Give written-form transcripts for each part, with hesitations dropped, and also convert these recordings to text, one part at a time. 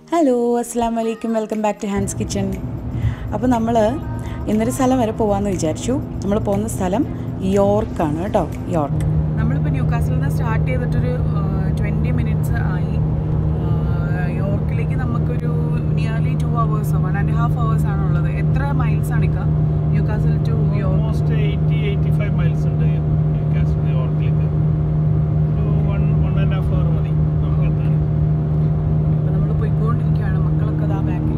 Hello അസ്സാം വലൈക്കും welcome back to hands kitchen. അപ്പോൾ നമ്മൾ ഇന്നൊരു സ്ഥലം വരെ പോകാമെന്ന് വിചാരിച്ചു. നമ്മൾ പോകുന്ന സ്ഥലം യോർക്കാണ് കേട്ടോ. യോർക്ക് നമ്മളിപ്പോൾ ന്യൂകാസിൽ നിന്ന് സ്റ്റാർട്ട് ചെയ്തിട്ടൊരു 20 മിനിറ്റ്സ് ആയി. യോർക്കിലേക്ക് നമുക്കൊരു നിയർലി 2 hours 1.5 hours ആണുള്ളത്. എത്ര മൈൽസ് ആണ് ഇക്ക ന്യൂകാസിൽ ടു യോർക്ക്? 80-85 മൈൽസ് ഉണ്ട് ന്യൂകാസിൽ യോർക്കിലേക്ക്. ഒരു 1.5 hour മതി നമുക്ക് എത്താൻ. അപ്പോൾ നമ്മൾ പോയിക്കൊണ്ടിരിക്കുകയാണ്. മക്കളൊക്കെ അതാ ബാക്കിൽ.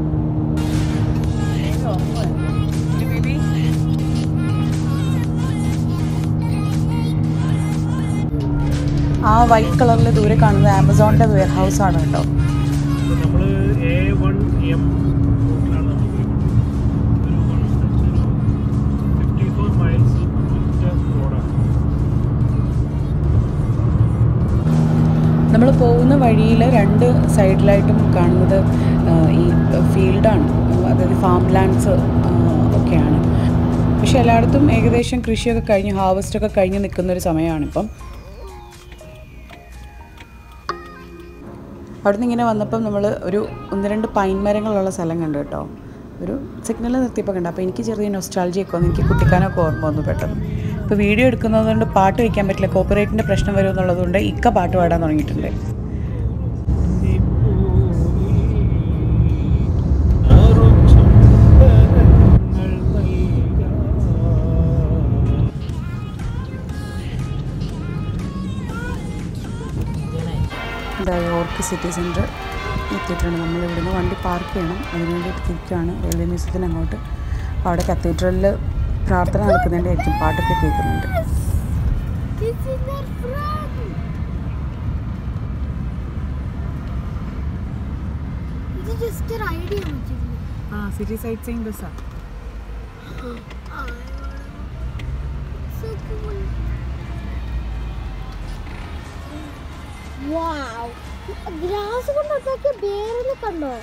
ആ വൈറ്റ് കളറിൽ ദൂരെ കാണുന്നത് ആമസോണിൻ്റെ വെയർ ഹൗസ് ആണ് കേട്ടോ. നമ്മൾ A1M റൂട്ടിലാണ് നമ്മൾ പോയിക്കൊണ്ടിരിക്കുന്നത്. ഒരു 54 മൈൽസ് റോഡാണ്. നമ്മൾ പോകുന്ന വഴിയിൽ രണ്ട് സൈഡിലായിട്ടും കാണുന്നത് ഈ ഫീൽഡാണ്, അതായത് ഫാം ലാൻഡ്സ് ഒക്കെയാണ്. പക്ഷെ എല്ലായിടത്തും ഏകദേശം കൃഷിയൊക്കെ കഴിഞ്ഞ് ഹാർവസ്റ്റൊക്കെ കഴിഞ്ഞ് നിൽക്കുന്നൊരു സമയമാണിപ്പം. അവിടെ നിന്ന് ഇങ്ങനെ വന്നപ്പം നമ്മൾ ഒരു 1-2 പൈൻ മരങ്ങളുള്ള സ്ഥലം കണ്ടു കേട്ടോ. ഒരു സിഗ്നൽ നിർത്തിയപ്പോൾ കണ്ടു. അപ്പോൾ എനിക്ക് ചെറിയ നൊസ്റ്റാൾജിയൊക്കെ വന്നു. എനിക്ക് കുട്ടിക്കാനൊക്കെ ഓർമ്മ വന്നു പെട്ടെന്ന്. ഇപ്പോൾ വീഡിയോ എടുക്കുന്നത് കൊണ്ട് പാട്ട് വയ്ക്കാൻ പറ്റില്ല, കോപ്പിറൈറ്റിൻ്റെ പ്രശ്നം വരുമെന്നുള്ളത് കൊണ്ട് ഇക്ക പാട്ട് പാടാൻ തുടങ്ങിയിട്ടുണ്ട്. ഇതാ യോർക്ക് സിറ്റി സെൻറ്റർ എത്തിയിട്ടുണ്ട്. നമ്മളിവിടുന്ന് വണ്ടി പാർക്ക് ചെയ്യണം, അതിന് വേണ്ടിയിട്ട് തിരിക്കുകയാണ് റെയിൽവേ മ്യൂസിയത്തിന് അങ്ങോട്ട്. അപ്പോൾ അവിടെ കത്തീഡ്രലിൽ പ്രാർത്ഥന നടക്കുന്നതിൻ്റെ ആയിരിക്കും, പാട്ടൊക്കെ കേൾക്കുന്നുണ്ട്. സിറ്റി സൈറ്റ് സീയിങ് ബസ്സാണ്. ഗ്രാസ് കൊണ്ടൊക്കെ ബേറിനെ കണ്ടോ?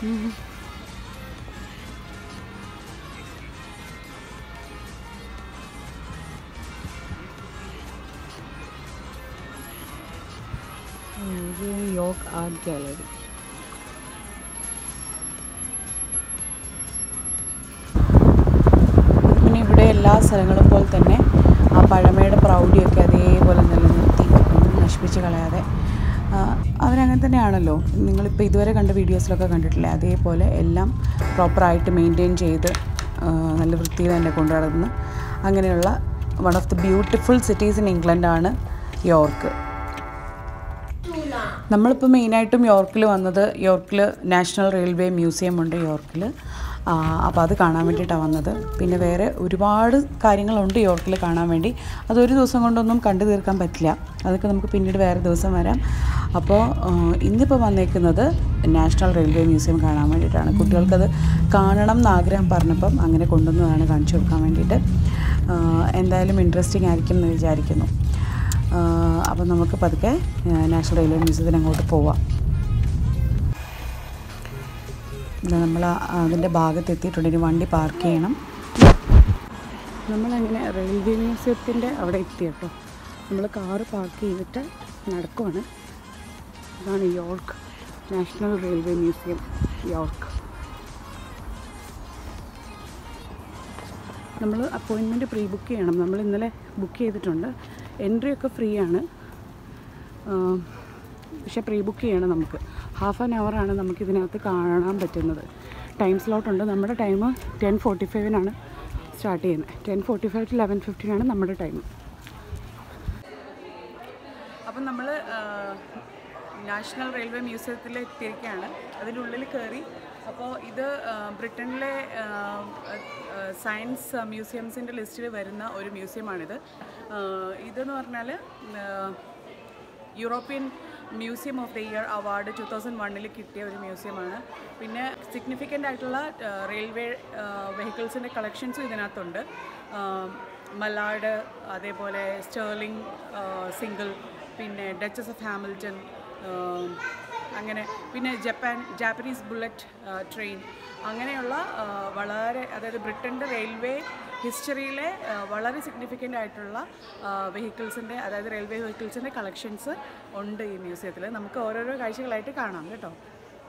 York art gallery. പിന്നെ ഇവിടെ എല്ലാ സ്ഥലങ്ങളും പോലെ തന്നെ ആ പഴമയുടെ പ്രൗഢിയൊക്കെ അതേപോലെ നിലനിർത്തി നശിപ്പിച്ച് കളയാതെ, അവരങ്ങനെ തന്നെയാണല്ലോ. നിങ്ങളിപ്പോൾ ഇതുവരെ കണ്ട വീഡിയോസിലൊക്കെ കണ്ടിട്ടില്ലേ, അതേപോലെ എല്ലാം പ്രോപ്പറായിട്ട് മെയിൻറ്റെയിൻ ചെയ്ത് നല്ല വൃത്തിയിൽ തന്നെ കൊണ്ടു നടന്ന് അങ്ങനെയുള്ള one of the beautiful cities in ഇംഗ്ലണ്ടാണ് യോർക്ക്. നമ്മളിപ്പോൾ മെയിനായിട്ടും യോർക്കിൽ വന്നത്, യോർക്കിൽ നാഷണൽ റെയിൽവേ മ്യൂസിയം ഉണ്ട് യോർക്കിൽ. അപ്പോൾ അത് കാണാൻ വേണ്ടിയിട്ടാണ് വന്നത്. പിന്നെ വേറെ ഒരുപാട് കാര്യങ്ങളുണ്ട് യോർക്കിൽ കാണാൻ വേണ്ടി. അതൊരു ദിവസം കൊണ്ടൊന്നും കണ്ടു തീർക്കാൻ പറ്റില്ല, അതൊക്കെ നമുക്ക് പിന്നീട് വേറെ ദിവസം വരാം. അപ്പോൾ ഇന്നിപ്പോൾ വന്നേക്കുന്നത് നാഷണൽ റെയിൽവേ മ്യൂസിയം കാണാൻ വേണ്ടിയിട്ടാണ്. കുട്ടികൾക്കത് കാണണം എന്ന് ആഗ്രഹം പറഞ്ഞപ്പം അങ്ങനെ കൊണ്ടുവന്നതാണ് കാണിച്ചു കൊടുക്കാൻ വേണ്ടിയിട്ട്. എന്തായാലും ഇൻട്രസ്റ്റിംഗ് ആയിരിക്കും എന്ന് വിചാരിക്കുന്നു. അപ്പോൾ നമുക്ക് പതുക്കെ നാഷണൽ റെയിൽവേ മ്യൂസിയത്തിന് അങ്ങോട്ട് പോവാം. നമ്മൾ അതിൻ്റെ ഭാഗത്ത് എത്തിയിട്ടുണ്ട്. ഇനി വണ്ടി പാർക്ക് ചെയ്യണം. നമ്മളങ്ങനെ റെയിൽവേ മ്യൂസിയത്തിൻ്റെ അവിടെ എത്തി കേട്ടോ. നമ്മൾ കാറ് പാർക്ക് ചെയ്തിട്ട് നടക്കുവാണ്. ഇതാണ് York national railway museum York. നമ്മൾ അപ്പോയിൻമെൻറ്റ് പ്രീ ബുക്ക് ചെയ്യണം. നമ്മൾ ഇന്നലെ ബുക്ക് ചെയ്തിട്ടുണ്ട്. എൻട്രി ഒക്കെ ഫ്രീ ആണ്, പക്ഷേ പ്രീ ബുക്ക് ചെയ്യണം. നമുക്ക് 1/2 hour ആണ് നമുക്കിതിനകത്ത് കാണാൻ പറ്റുന്നത്. ടൈം സ്ലോട്ടുണ്ട്. നമ്മുടെ ടൈം 10:45 സ്റ്റാർട്ട് ചെയ്യുന്നത്. 10:45 to 11:15 നമ്മുടെ ടൈം. അപ്പം നമ്മൾ നാഷണൽ റെയിൽവേ മ്യൂസിയത്തിൽ എത്തിയിരിക്കുകയാണ്. അതിനുള്ളിൽ കയറി. അപ്പോൾ ഇത് ബ്രിട്ടനിലെ സയൻസ് മ്യൂസിയംസിൻ്റെ ലിസ്റ്റിൽ വരുന്ന ഒരു മ്യൂസിയമാണിത്. ഇതെന്ന് പറഞ്ഞാൽ European museum of the year award 2001 കിട്ടിയ ഒരു മ്യൂസിയമാണ്. പിന്നെ സിഗ്നിഫിക്കൻ്റ് ആയിട്ടുള്ള റെയിൽവേ വെഹിക്കിൾസിൻ്റെ കളക്ഷൻസും ഇതിനകത്തുണ്ട്. മലാഡ്, അതേപോലെ സ്റ്റേർലിംഗ് സിംഗിൾ, പിന്നെ ഡച്ചസ് ഓഫ് ഹാമിൽട്ടൺ, അങ്ങനെ പിന്നെ ജാപ്പനീസ് ബുള്ളറ്റ് ട്രെയിൻ, അങ്ങനെയുള്ള വളരെ, അതായത് ബ്രിട്ടൻ്റെ റെയിൽവേ ഹിസ്റ്ററിയിലെ വളരെ സിഗ്നിഫിക്കൻ്റ് ആയിട്ടുള്ള വെഹിക്കിൾസിൻ്റെ, അതായത് റെയിൽവേ വെഹിക്കിൾസിൻ്റെ കളക്ഷൻസ് ഉണ്ട് ഈ മ്യൂസിയത്തിൽ. നമുക്ക് ഓരോരോ കാഴ്ചകളായിട്ട് കാണാം കേട്ടോ.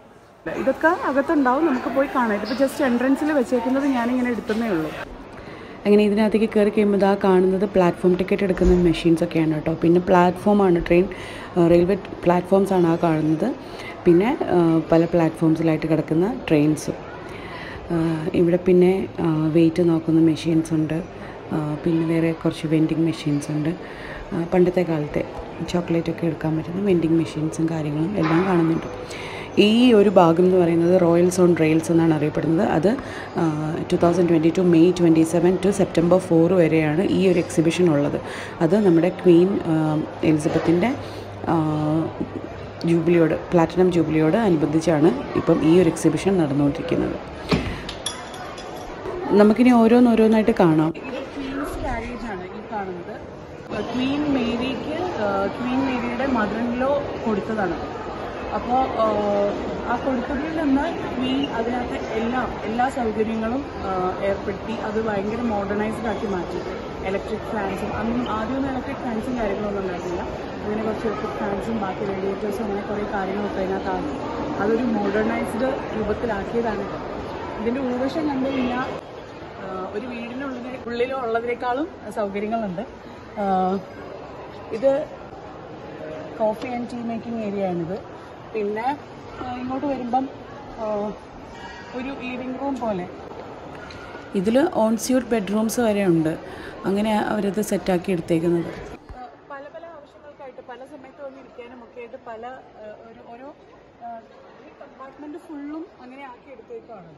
ഇതൊക്കെ അകത്തുണ്ടാവും, നമുക്ക് പോയി കാണാം. ഇതിപ്പോൾ ജസ്റ്റ് എൻട്രൻസിൽ വെച്ചേക്കുന്നത് ഞാനിങ്ങനെ എടുത്തതേ ഉള്ളൂ. അങ്ങനെ ഇതിനകത്തേക്ക് കയറി കഴിയുമ്പോൾ ഇതാ കാണുന്നത് പ്ലാറ്റ്ഫോം ടിക്കറ്റ് എടുക്കുന്ന മെഷീൻസൊക്കെയാണ് കേട്ടോ. പിന്നെ പ്ലാറ്റ്ഫോമാണ്, റെയിൽവേ പ്ലാറ്റ്ഫോംസാണ് ആ കാണുന്നത്. പിന്നെ പല പ്ലാറ്റ്ഫോംസിലായിട്ട് കിടക്കുന്ന ട്രെയിൻസും. ഇവിടെ പിന്നെ വെയിറ്റ് നോക്കുന്ന മെഷീൻസ് ഉണ്ട്. പിന്നെ വേറെ കുറച്ച് വെൻഡിങ് മെഷീൻസ് ഉണ്ട്. പണ്ടത്തെ കാലത്തെ ചോക്ലേറ്റൊക്കെ എടുക്കാൻ പറ്റുന്ന വെൻഡിങ് മെഷീൻസും കാര്യങ്ങളും എല്ലാം കാണുന്നുണ്ട്. ഈ ഒരു ഭാഗം എന്ന് പറയുന്നത് റോയൽസ് ഓൺ റെയിൽസ് എന്നാണ് അറിയപ്പെടുന്നത്. അത് 2022 മെയ് 27 ടു സെപ്റ്റംബർ 4 വരെയാണ് ഈ ഒരു എക്സിബിഷൻ ഉള്ളത്. അത് നമ്മുടെ ക്വീൻ എലിസബത്തിൻ്റെ ജൂബിലിയോട്, പ്ലാറ്റിനം ജൂബിലിയോട് അനുബന്ധിച്ചാണ് ഇപ്പം ഈ ഒരു എക്സിബിഷൻ നടന്നുകൊണ്ടിരിക്കുന്നത്. നമുക്കിനി ഓരോന്നായിട്ട് കാണാം. ഇത് ക്വീൻസ് കാരേജാണ് ഈ കാണുന്നത്. ക്വീൻ മേരിയുടെ മദർ ഇൻ ലോ കൊടുത്തതാണ്. അപ്പോൾ ആ കൊടുത്തതിൽ നിന്ന് അതിനകത്ത് എല്ലാ സൗകര്യങ്ങളും ഏർപ്പെടുത്തി അത് ഭയങ്കര മോഡേണൈസ്ഡ് ആക്കി മാറ്റി. ഇലക്ട്രിക് ഫാൻസും, ആദ്യമൊന്നും ഇലക്ട്രിക് ഫാൻസും കാര്യങ്ങളൊന്നും ഉണ്ടായിരുന്നില്ല. അങ്ങനെ കുറച്ച് ഇലക്ട്രിക് ഫാൻസും ബാക്കി റേഡിയേറ്റേഴ്സും അങ്ങനെ കുറേ കാര്യങ്ങളൊക്കെ അതിനകത്താക്കി അതൊരു മോഡേണൈസ്ഡ് രൂപത്തിലാക്കിയതാണ്. ഇതിൻ്റെ ഉൾവശം കണ്ടു കഴിഞ്ഞാൽ ഒരു വീടിനുള്ളിലോ ഉള്ളതിനേക്കാളും സൗകര്യങ്ങളുണ്ട്. ഇത് coffee and tea making area ആണിത്. പിന്നെ ഇങ്ങോട്ട് വരുമ്പം ഒരു ലിവിങ് റൂം പോലെ, ഇതിൽ ഓൺസ്യൂട്ട് ബെഡ്റൂംസ് വരെ ഉണ്ട്. അങ്ങനെ അവരത് സെറ്റാക്കി എടുത്തേക്കുന്നത്. പല ആവശ്യങ്ങൾക്കായിട്ട് പല സമയത്ത് വന്നിരിക്കാനും ഒക്കെ ആയിട്ട് ഓരോ കമ്പാർട്ട്മെൻറ്റ് ഫുള്ളും അങ്ങനെ ആക്കി എടുത്തേക്കാണത്.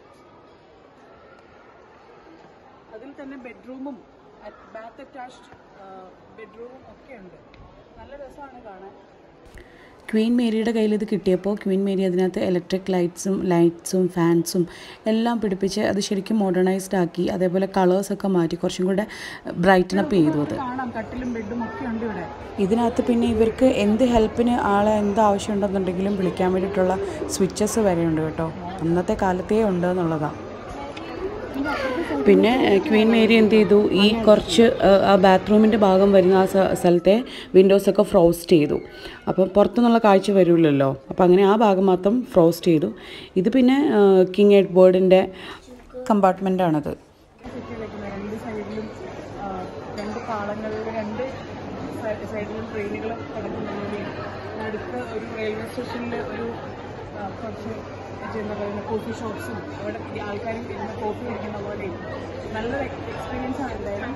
അതിൽ തന്നെ ബെഡ്റൂമും ബാത്ത് അറ്റാച്ച്ഡ് ബെഡ്റൂമും ഒക്കെ ഉണ്ട്. നല്ല രസമാണ് കാണാൻ. ക്വീൻ മേരിയുടെ കയ്യിൽ ഇത് കിട്ടിയപ്പോൾ ക്വീൻ മേരി അതിനകത്ത് ഇലക്ട്രിക് ലൈറ്റ്സും ഫാൻസും എല്ലാം പിടിപ്പിച്ച് അത് ശരിക്കും മോഡേണൈസ്ഡ് ആക്കി. അതേപോലെ കളേഴ്സൊക്കെ മാറ്റി കുറച്ചും കൂടെ ബ്രൈറ്റൻ അപ്പ് ചെയ്തു. അത് കാണാം, കട്ടിലും ബെഡും ഒക്കെ ഉണ്ട് ഇവിടെ. ഇതിനകത്ത് പിന്നെ ഇവർക്ക് എന്ത് ഹെൽപ്പിന് എന്ത് ആവശ്യമുണ്ടെന്നുണ്ടെങ്കിലും വിളിക്കാൻ വേണ്ടിയിട്ടുള്ള സ്വിച്ചസ് വരെ ഉണ്ട് കേട്ടോ. അന്നത്തെ കാലത്തേ ഉണ്ട് എന്നുള്ളതാണ്. പിന്നെ ക്വീൻ മേരി എന്ത് ചെയ്തു, ഈ കുറച്ച് ആ ബാത്റൂമിൻ്റെ ഭാഗം വരുന്ന ആ സ്ഥലത്തെ വിൻഡോസൊക്കെ ഫ്രോസ്റ്റ് ചെയ്തു. അപ്പം പുറത്തുനിന്നുള്ള കാഴ്ച വരില്ലല്ലോ. അപ്പം അങ്ങനെ ആ ഭാഗം മാത്രം ഫ്രോസ്റ്റ് ചെയ്തു. ഇത് പിന്നെ കിങ് എഡ്വേർഡിൻ്റെ കമ്പാർട്ട്മെൻറ്റാണത്. രണ്ട് സൈഡിലും രണ്ട് പാളങ്ങളിൽ സൈഡിലും ട്രെയിനുകൾ കിടക്കുന്നതിൻ്റെയും അടുത്ത് ഒരു റെയിൽവേ സ്റ്റേഷനിൽ ഒരു കുറച്ച് എന്താ പറയുക കോഫി ഷോപ്സും അവിടെ ആൾക്കാരും ഇരുന്ന് കോഫി കുടിക്കുന്ന പോലെയും നല്ലൊരു എക്സ്പീരിയൻസ് ആണ് എന്തായാലും.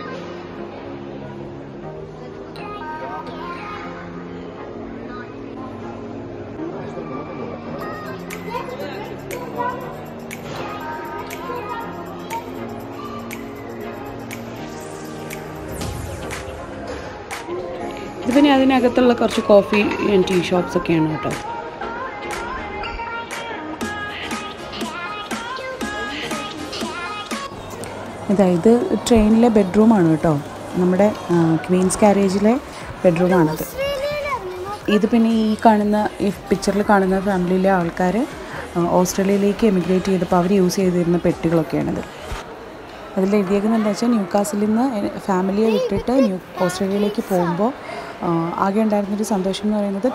ഇത് പിന്നെ അതിനകത്തുള്ള കുറച്ച് കോഫി ആൻഡ് ടീ ഷോപ്സൊക്കെയാണ് കേട്ടോ. ഇത് ട്രെയിനിലെ ബെഡ്റൂമാണ് കേട്ടോ. നമ്മുടെ ക്വീൻസ് കാരേജിലെ ബെഡ്റൂമാണത്. ഇത് പിന്നെ ഈ പിക്ചറിൽ കാണുന്ന ഫാമിലിയിലെ ആൾക്കാർ ഓസ്ട്രേലിയയിലേക്ക് എമിഗ്രേറ്റ് ചെയ്തപ്പോൾ അവർ യൂസ് ചെയ്തിരുന്ന പെട്ടികളൊക്കെയാണിത്. അതിൽ എഴുതിയേക്കുന്നത് എന്താ വെച്ചാൽ ന്യൂകാസിലിൽ നിന്ന് ഫാമിലിയെ വിട്ടിട്ട് ഓസ്ട്രേലിയയിലേക്ക് പോകുമ്പോൾ ആകെ ഉണ്ടായിരുന്നൊരു സന്തോഷം എന്ന് പറയുന്നത്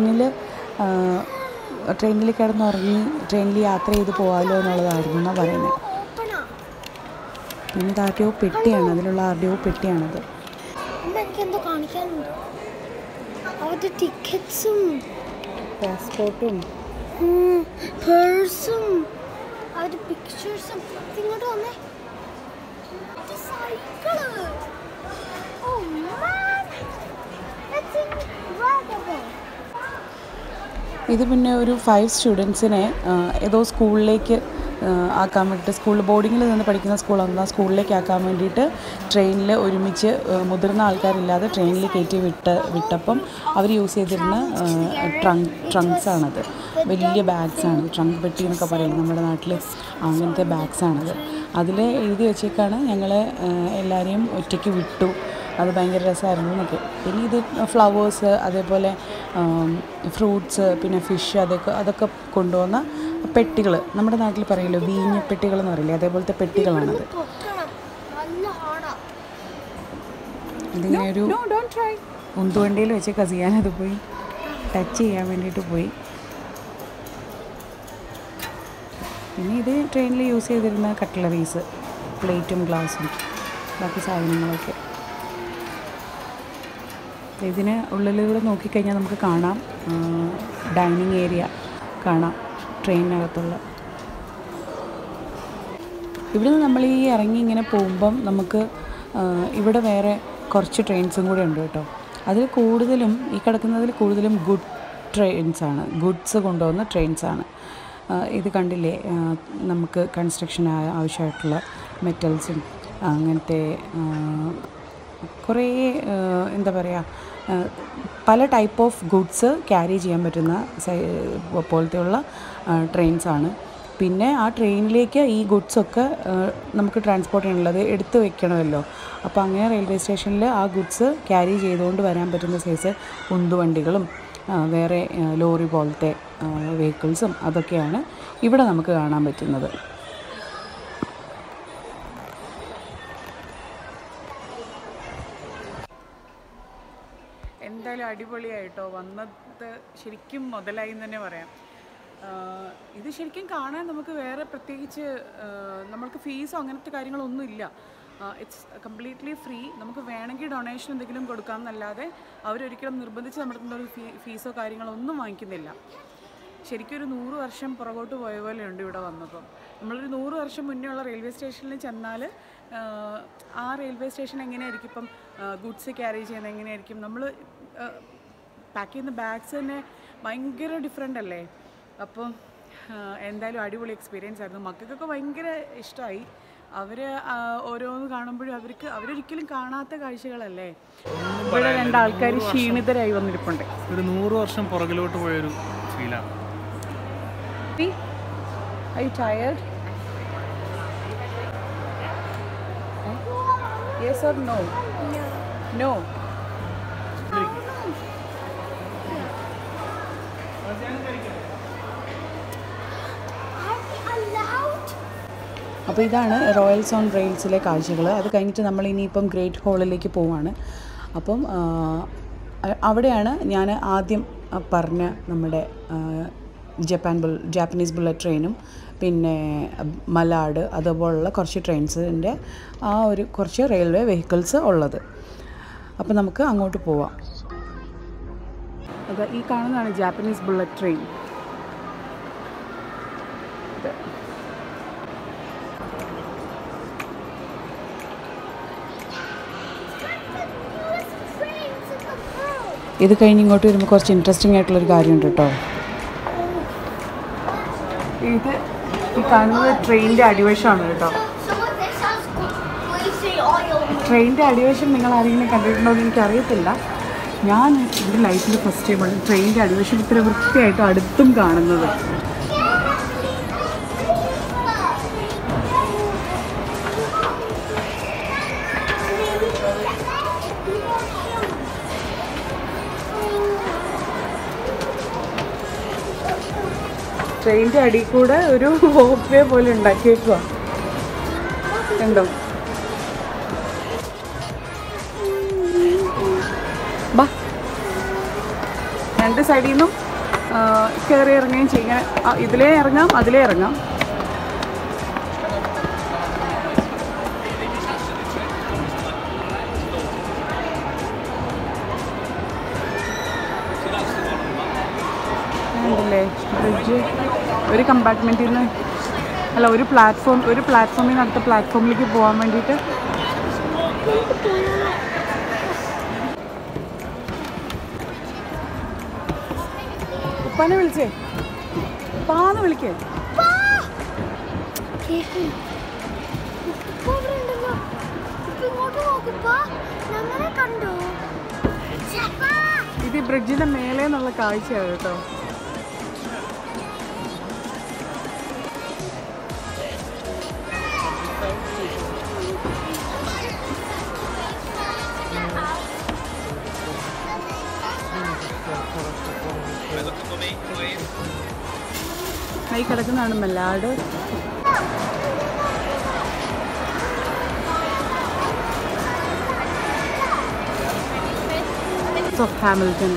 ട്രെയിനിൽ കിടന്നുറങ്ങി ട്രെയിനിൽ യാത്ര ചെയ്ത് പോകാമല്ലോ എന്നുള്ളതായിരുന്നു എന്നാണ് പറയുന്നത്. പിന്നെ ഇത് RTO പെട്ടിയാണ്, അതിലുള്ള RTO പെട്ടിയാണത്. എനിക്കെന്തോ കാണിക്കാനുണ്ട്, അവരുടെ ടിക്കറ്റ്സും പാസ്പോർട്ടും പേഴ്സും അവരുടെ പിക്ചേഴ്സും. ഇങ്ങോട്ട് വന്നേ, cycle. Oh man, it's incredible. ഇത് പിന്നെ ഒരു 5 സ്റ്റുഡൻസിനെ ഏതോ സ്കൂളിലേക്ക് ആക്കാൻ വേണ്ടിയിട്ട്, സ്കൂളിൽ ബോർഡിങ്ങിൽ നിന്ന് പഠിക്കുന്ന സ്കൂളാണ്, ആ സ്കൂളിലേക്ക് ആക്കാൻ വേണ്ടിയിട്ട് ട്രെയിനിൽ ഒരുമിച്ച് മുതിർന്ന ആൾക്കാരില്ലാതെ ട്രെയിനിൽ കയറ്റി വിട്ടപ്പം അവർ യൂസ് ചെയ്തിരുന്ന ട്രങ്ക്സാണത്. വലിയ ബാഗ്സാണ്, ട്രങ്ക് പെട്ടി എന്നൊക്കെ പറയുന്നത് നമ്മുടെ നാട്ടിൽ, അങ്ങനത്തെ ബാഗ്സാണത്. അതിൽ എഴുതി വെച്ചേക്കാണ് ഞങ്ങളെ എല്ലാവരെയും ഒറ്റയ്ക്ക് വിട്ടു, അത് ഭയങ്കര രസമായിരുന്നു എന്നൊക്കെ. പിന്നെ ഇത് ഫ്ലവേഴ്സ്, അതേപോലെ ഫ്രൂട്ട്സ്, പിന്നെ ഫിഷ്, അതൊക്കെ കൊണ്ടുവന്ന പെട്ടികൾ, നമ്മുടെ നാട്ടിൽ പറയില്ലോ വീഞ്ഞ പെട്ടികൾ എന്ന് പറയില്ലേ, അതേപോലത്തെ പെട്ടികളാണത്. ഇതിങ്ങനെ ഒരു ഉന്തുവണ്ടിയിൽ വെച്ച് കസിയാനത് പോയി ടച്ച് ചെയ്യാൻ വേണ്ടിയിട്ട് പോയി. പിന്നെ ഇത് ട്രെയിനിൽ യൂസ് ചെയ്തിരുന്ന കട്ട്ലറീസ്, പ്ലേറ്റും ഗ്ലാസും ബാക്കി സാധനങ്ങളൊക്കെ. ഇതിന് ഉള്ളിലൂടെ നോക്കിക്കഴിഞ്ഞാൽ നമുക്ക് കാണാം, ഡൈനിങ് ഏരിയ കാണാം ട്രെയിനിനകത്തുള്ള. ഇവിടുന്ന് നമ്മൾ ഈ ഇറങ്ങി ഇങ്ങനെ പോകുമ്പം നമുക്ക് ഇവിടെ വേറെ കുറച്ച് ട്രെയിൻസും കൂടെ ഉണ്ട് കേട്ടോ. അതിൽ കൂടുതലും ഈ കിടക്കുന്നതിൽ കൂടുതലും ട്രെയിൻസാണ്, ഗുഡ്സ് കൊണ്ടുപോകുന്ന ട്രെയിൻസാണ്. ഇത് കണ്ടില്ലേ, നമുക്ക് കൺസ്ട്രക്ഷൻ ആവശ്യമായിട്ടുള്ള മെറ്റൽസും അങ്ങനത്തെ കുറേ എന്താ പറയുക, പല ടൈപ്പ് ഓഫ് ഗുഡ്സ് ക്യാരി ചെയ്യാൻ പറ്റുന്ന പോലത്തെയുള്ള ട്രെയിൻസാണ്. പിന്നെ ആ ട്രെയിനിലേക്ക് ഈ ഗുഡ്സൊക്കെ നമുക്ക് ട്രാൻസ്പോർട്ട് ചെയ്യാനുള്ളത് എടുത്ത് വെക്കണമല്ലോ. അപ്പോൾ അങ്ങനെ റെയിൽവേ സ്റ്റേഷനിൽ ആ ഗുഡ്സ് ക്യാരി ചെയ്തുകൊണ്ട് വരാൻ പറ്റുന്ന സൈസ് ഉന്തുവണ്ടികളും വേറെ ലോറി പോലത്തെ വെഹിക്കിൾസും അതൊക്കെയാണ് ഇവിടെ നമുക്ക് കാണാൻ പറ്റുന്നത്. എന്തായാലും അടിപൊളിയായിട്ടോ, വന്നത് ശരിക്കും മുതലായി എന്ന് തന്നെ പറയാം. ഇത് ശരിക്കും കാണാൻ നമുക്ക് വേറെ പ്രത്യേകിച്ച് നമ്മൾക്ക് ഫീസോ അങ്ങനത്തെ കാര്യങ്ങളൊന്നും ഇല്ല. It's completely free. നമുക്ക് വേണമെങ്കിൽ ഡൊണേഷൻ എന്തെങ്കിലും കൊടുക്കാം എന്നല്ലാതെ അവരൊരിക്കലും നിർബന്ധിച്ച് നമ്മുടെ ഒരു ഫീസോ കാര്യങ്ങളോ ഒന്നും വാങ്ങിക്കുന്നില്ല. ശരിക്കും ഒരു 100 വർഷം പുറകോട്ട് പോയ പോലെയുണ്ട് ഇവിടെ വന്നപ്പം. നമ്മളൊരു 100 വർഷം മുന്നേ ഉള്ള റെയിൽവേ സ്റ്റേഷനിൽ ചെന്നാൽ ആ റെയിൽവേ സ്റ്റേഷൻ എങ്ങനെയായിരിക്കും, ഇപ്പം ഗുഡ്സ് ക്യാരി ചെയ്യുന്നത് എങ്ങനെയായിരിക്കും, നമ്മൾ പാക്ക് ചെയ്യുന്ന ബാഗ്സ് തന്നെ ഭയങ്കര ഡിഫറെൻ്റ് അല്ലേ. അപ്പം എന്തായാലും അടിപൊളി എക്സ്പീരിയൻസ് ആയിരുന്നു. മക്കൾക്കൊക്കെ ഭയങ്കര ഇഷ്ടമായി. അവർ ഓരോന്ന് കാണുമ്പോഴും അവരൊരിക്കലും കാണാത്ത കാഴ്ചകളല്ലേ. ഇവിടെ 2 ആൾക്കാർ ക്ഷീണിതരായി വന്നിരിപ്പുണ്ട്. ഒരു 100 വർഷം പുറകിലോട്ട് പോയൊരു ഫീലാണ്. Are you tired? Yes or no? No. അപ്പോൾ ഇതാണ് റോയൽസ് ഓൺ റെയിൽസിലെ കാഴ്ചകൾ. അത് കഴിഞ്ഞിട്ട് നമ്മൾ ഇനിയിപ്പം ഗ്രേറ്റ് ഹാളിലേക്ക് പോവാണ്. അപ്പം അവിടെയാണ് ഞാൻ ആദ്യം പറഞ്ഞ നമ്മുടെ ജാപ്പനീസ് ബുള്ളറ്റ് ട്രെയിനും പിന്നെ മലാഡ് അതുപോലുള്ള കുറച്ച് ട്രെയിൻസിൻ്റെ കുറച്ച് റെയിൽവേ വെഹിക്കിൾസ് ഉള്ളത്. അപ്പോൾ നമുക്ക് അങ്ങോട്ട് പോവാം. അത് ഈ കാണുന്നതാണ് ജാപ്പനീസ് ബുള്ളറ്റ് ട്രെയിൻ. ഇത് കഴിഞ്ഞ് ഇങ്ങോട്ട് വരുമ്പോൾ കുറച്ച് ഇൻട്രസ്റ്റിംഗ് ആയിട്ടുള്ളൊരു കാര്യമുണ്ട് കേട്ടോ. ഇത് ഈ കാണുന്നത് ട്രെയിനിൻ്റെ അടിവശമാണ് കേട്ടോ. ട്രെയിനിൻ്റെ അടിവശം നിങ്ങൾ ആരെങ്കിലും കണ്ടിട്ടുണ്ടോ എന്ന് എനിക്കറിയത്തില്ല. ഞാൻ എൻ്റെ ലൈഫിൽ ഫസ്റ്റ് ടൈമാണ് ട്രെയിനിൻ്റെ അടിവശം ഇത്ര വൃത്തിയായിട്ട് അടുത്തും കാണുന്നത്. ട്രെയിനിൻ്റെ അടിയിൽ കൂടെ ഒരു വോക്ക് വേ പോലെ ഉണ്ടാക്കിയേക്കുക. കണ്ടോ? ബാ, 2 സൈഡിൽ നിന്നും കയറി ഇറങ്ങുകയും ചെയ്യാൻ. ഇതിലേ ഇറങ്ങാം, അതിലേ ഇറങ്ങാം. ല്ലേ ബ്രിഡ്ജ് ഒരു കമ്പാർട്ട്മെൻറ്റിൽ നിന്ന് അല്ല ഒരു പ്ലാറ്റ്ഫോമിൽ നിന്ന് അടുത്ത പ്ലാറ്റ്ഫോമിലേക്ക് പോകാൻ വേണ്ടിയിട്ട്. ഉപ്പാനെ വിളിച്ചേ, ഉപ്പാന്ന് വിളിക്കേ. ഇത് ബ്രിഡ്ജിന്റെ മേലെ എന്നുള്ള കാഴ്ചയാണ് കേട്ടോ. കൈ കിടക്കുന്നതാണ് Mallard. Of Hamilton.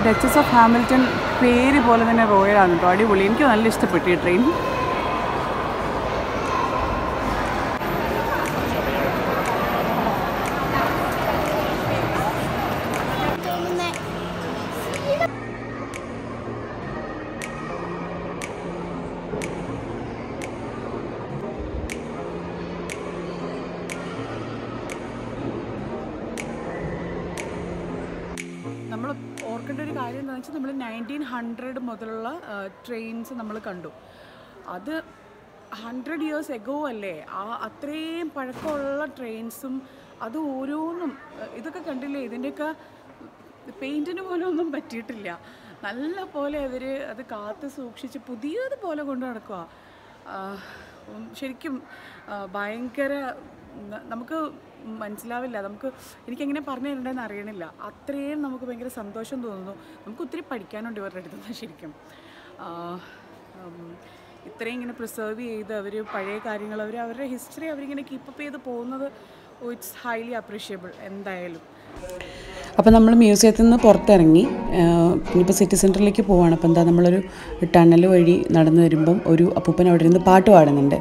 Duchess of Hamilton പേര് പോലെ തന്നെ റോയലാണ് കേട്ടോ. അടിപൊളി, എനിക്ക് നല്ല ഇഷ്ടപ്പെട്ടു ഈ ട്രെയിൻ. നമ്മൾ ഓർക്കേണ്ട ഒരു കാര്യം എന്താണെന്ന് വെച്ചാൽ നമ്മൾ 1900 മുതലുള്ള ട്രെയിൻസ് നമ്മൾ കണ്ടു. അത് 100 years എഗോ അല്ലേ, അത്രയും പഴക്കമുള്ള ട്രെയിൻസും അത് ഓരോന്നും ഇതൊക്കെ കണ്ടില്ലേ, ഇതിൻ്റെയൊക്കെ പെയിൻറ്റിന് പോലും ഒന്നും പറ്റിയിട്ടില്ല. നല്ല പോലെ അവർ അത് കാത്ത് സൂക്ഷിച്ച് പുതിയതുപോലെ കൊണ്ട് നടക്കുക. ശരിക്കും ഭയങ്കര, നമുക്ക് മനസ്സിലാവില്ല, എനിക്കെങ്ങനെ പറഞ്ഞു തരേണ്ടതെന്ന് അറിയണില്ല. അത്രയും നമുക്ക് ഭയങ്കര സന്തോഷം തോന്നുന്നു. നമുക്ക് ഒത്തിരി പഠിക്കാനുണ്ട് ഇവരുടെ അടുത്ത് നിന്ന് ശരിക്കും. ഇത്രയും ഇങ്ങനെ പ്രിസർവ് ചെയ്ത് അവർ പഴയ കാര്യങ്ങൾ അവരുടെ ഹിസ്റ്ററി അവരിങ്ങനെ കീപ്പപ്പ് ചെയ്ത് പോകുന്നത് ഇറ്റ്സ് ഹൈലി അപ്രീഷിയബിൾ എന്തായാലും. അപ്പോൾ നമ്മൾ മ്യൂസിയത്തിൽ നിന്ന് പുറത്തിറങ്ങി ഇനിയിപ്പോൾ സിറ്റി സെൻറ്ററിലേക്ക് പോവുകയാണ്. അപ്പോൾ എന്താ, നമ്മളൊരു ടണൽ വഴി നടന്നു വരുമ്പം ഒരു അപ്പൂപ്പൻ അവിടെ ഇരുന്ന് പാട്ട് പാടുന്നുണ്ട്.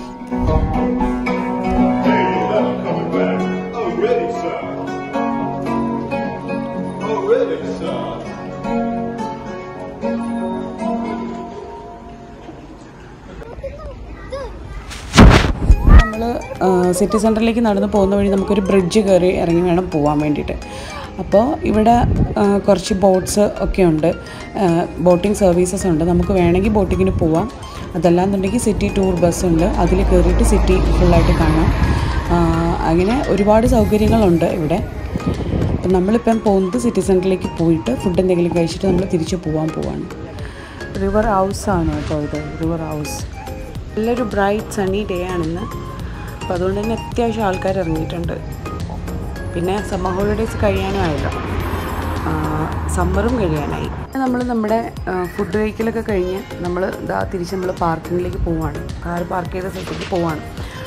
നമ്മൾ സിറ്റി സെൻറ്ററിലേക്ക് നടന്ന് പോകുന്ന വഴി നമുക്കൊരു ബ്രിഡ്ജ് കയറി ഇറങ്ങി വേണം പോകാൻ വേണ്ടിയിട്ട്. അപ്പോൾ ഇവിടെ കുറച്ച് ബോട്ട്സ് ഒക്കെ ഉണ്ട്, ബോട്ടിംഗ് സർവീസസ് ഉണ്ട്. നമുക്ക് വേണമെങ്കിൽ ബോട്ടിങ്ങിന് പോവാം. അതല്ലാന്നുണ്ടെങ്കിൽ സിറ്റി ടൂർ ബസ്സുണ്ട്, അതിൽ കയറിയിട്ട് സിറ്റി ഫുള്ളായിട്ട് കാണാം. അങ്ങനെ ഒരുപാട് സൗകര്യങ്ങളുണ്ട് ഇവിടെ. അപ്പം നമ്മളിപ്പം പോകുന്നത് സിറ്റി സെൻറ്ററിലേക്ക് പോയിട്ട് ഫുഡ് എന്തെങ്കിലും കഴിച്ചിട്ട് നമ്മൾ തിരിച്ച് പോവാണ്. റിവർ ഹൗസാണ് കേട്ടോ ഇത്, റിവർ ഹൗസ്. നല്ലൊരു ബ്രൈറ്റ് സണ്ണി ഡേ ആണിന്ന്. അപ്പോൾ അതുകൊണ്ട് തന്നെ അത്യാവശ്യം ആൾക്കാർ ഇറങ്ങിയിട്ടുണ്ട്. പിന്നെ സമ്മർ ഹോളിഡേയ്സ് കഴിയാനായല്ലോ, സമ്മറും കഴിയാനായി. നമ്മുടെ ഫുഡ് കഴിക്കലൊക്കെ കഴിഞ്ഞ് നമ്മൾ തിരിച്ച് നമ്മൾ പാർക്കിങ്ങിലേക്ക് പോവാണ്. കാർ പാർക്ക് ചെയ്ത സ്ഥലത്തേക്ക് പോവാണ്.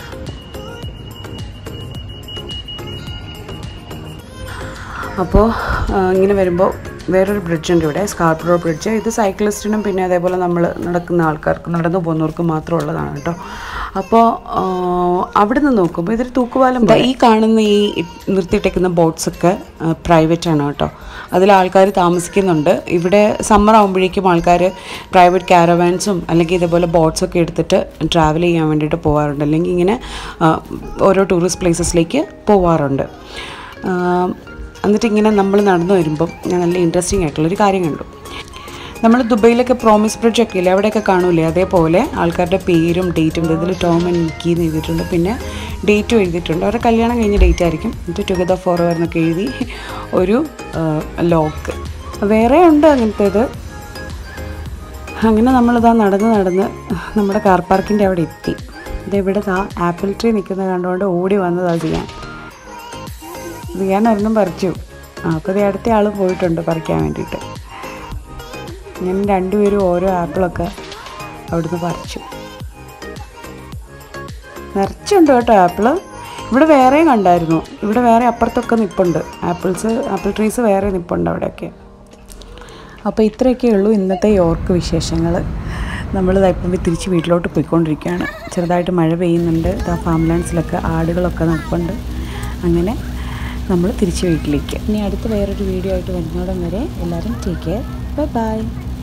അപ്പോൾ ഇങ്ങനെ വരുമ്പോൾ വേറൊരു ബ്രിഡ്ജുണ്ട് ഇവിടെ, സ്കാർബറോ ബ്രിഡ്ജ്. ഇത് സൈക്ലിസ്റ്റിനും പിന്നെ അതേപോലെ നമ്മൾ നടക്കുന്ന ആൾക്കാർക്ക്, നടന്നു പോകുന്നവർക്ക് മാത്രമുള്ളതാണ് കേട്ടോ. അപ്പോൾ അവിടെ നിന്ന് നോക്കുമ്പോൾ ഇതൊരു തൂക്കുപാലം. ഈ കാണുന്ന ഈ നിർത്തിയിട്ടേക്കുന്ന ബോട്ട്സൊക്കെ പ്രൈവറ്റ് ആണ് കേട്ടോ. അതിൽ ആൾക്കാർ താമസിക്കുന്നുണ്ട്. ഇവിടെ സമ്മർ ആകുമ്പോഴേക്കും ആൾക്കാർ പ്രൈവറ്റ് കാരവാൻസും അല്ലെങ്കിൽ ഇതേപോലെ ബോട്ട്സൊക്കെ എടുത്തിട്ട് ട്രാവൽ ചെയ്യാൻ വേണ്ടിയിട്ട് പോകാറുണ്ട്, അല്ലെങ്കിൽ ഇങ്ങനെ ഓരോ ടൂറിസ്റ്റ് പ്ലേസസിലേക്ക് പോവാറുണ്ട്. എന്നിട്ട് ഇങ്ങനെ നമ്മൾ നടന്നു വരുമ്പം ഞാൻ നല്ല ഇൻട്രസ്റ്റിംഗ് ആയിട്ടുള്ളൊരു കാര്യം കണ്ടു. നമ്മൾ ദുബൈയിലൊക്കെ പ്രോമിസ് ബ്രിഡ്ജൊക്കെ ഇല്ലേ, അവിടെയൊക്കെ കാണൂലേ, അതേപോലെ ആൾക്കാരുടെ പേരും ഡേറ്റും ഇതിൽ ടോം ആൻഡ് നിക്കി എന്ന് എഴുതിയിട്ടുണ്ട്. പിന്നെ ഡേറ്റും എഴുതിയിട്ടുണ്ട്. അവരുടെ കല്യാണം കഴിഞ്ഞ ഡേറ്റ് ആയിരിക്കും. എന്നിട്ട് ടുഗദർ ഫോർ എവർ എന്നൊക്കെ എഴുതി ഒരു ലോക്ക് വേറെ ഉണ്ട് അങ്ങനത്തേത്. അങ്ങനെ നമ്മളിതാ നടന്ന് നമ്മുടെ കാർ പാർക്കിൻ്റെ അവിടെ എത്തി. ഇതെവിടെ ആപ്പിൾ ട്രീ നിൽക്കുന്നത് കണ്ടുകൊണ്ട് ഓടി വന്നതാണ് ചെയ്യാൻ ഒരെണ്ണം പറിച്ചു. അപ്പോൾ അടുത്ത ആൾ പോയിട്ടുണ്ട് പറിക്കാൻ വേണ്ടിയിട്ട്. ഞാൻ രണ്ടുപേരും ഓരോ ആപ്പിളൊക്കെ അവിടുന്ന് പറിച്ചു. നിറച്ചുണ്ട് കേട്ടോ ആപ്പിൾ. ഇവിടെ വേറെയും കണ്ടായിരുന്നു, ഇവിടെ വേറെ അപ്പുറത്തൊക്കെ നിൽപ്പുണ്ട് ആപ്പിൾ ട്രീസ് വേറെ നിൽപ്പുണ്ട് അവിടെയൊക്കെ. അപ്പോൾ ഇത്രയൊക്കെ ഉള്ളൂ ഇന്നത്തെ യോർക്ക് വിശേഷങ്ങൾ. നമ്മളിപ്പം തിരിച്ച് വീട്ടിലോട്ട് പോയിക്കൊണ്ടിരിക്കുകയാണ്. ചെറുതായിട്ട് മഴ പെയ്യുന്നുണ്ട്. ഫാം ലാൻഡ്സിലൊക്കെ ആടുകളൊക്കെ നടപ്പുണ്ട്. അങ്ങനെ നമ്മൾ തിരിച്ച് വീട്ടിലേക്ക്. ഇനി അടുത്ത വേറൊരു വീഡിയോ ആയിട്ട് വരുന്നോടം വരെ എല്ലാവരും ടേക്ക് കെയർ. ബൈ.